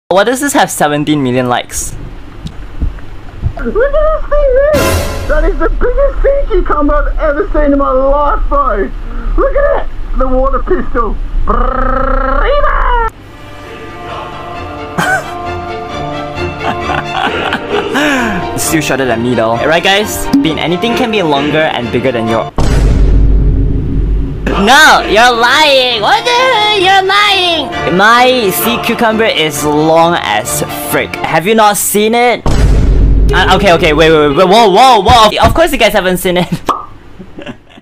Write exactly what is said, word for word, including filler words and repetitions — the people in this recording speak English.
Why does this have seventeen million likes? Look at this thing, man! That is the biggest sea cucumber I've ever seen in my life, bro! Look at it! The water pistol! Still shorter than me though. Alright guys, Bin, anything can be longer and bigger than your... No! You're lying! What the hell? You're lying! My sea cucumber is long as frick. Have you not seen it? Uh, okay, okay, wait, wait, wait, whoa, whoa, whoa! Of course you guys haven't seen it.